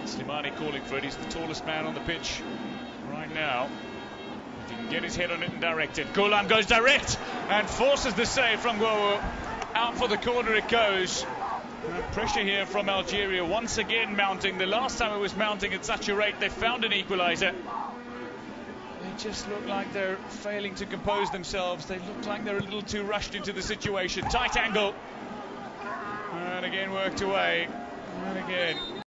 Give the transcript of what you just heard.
Slimani calling for it. He's the tallest man on the pitch right now. He can get his head on it and direct it. Gulam goes direct and forces the save from Guawu. Out for the corner it goes. Pressure here from Algeria once again mounting. The last time it was mounting at such a rate, they found an equaliser. They just look like they're failing to compose themselves. They look like they're a little too rushed into the situation. Tight angle. And again worked away. And again.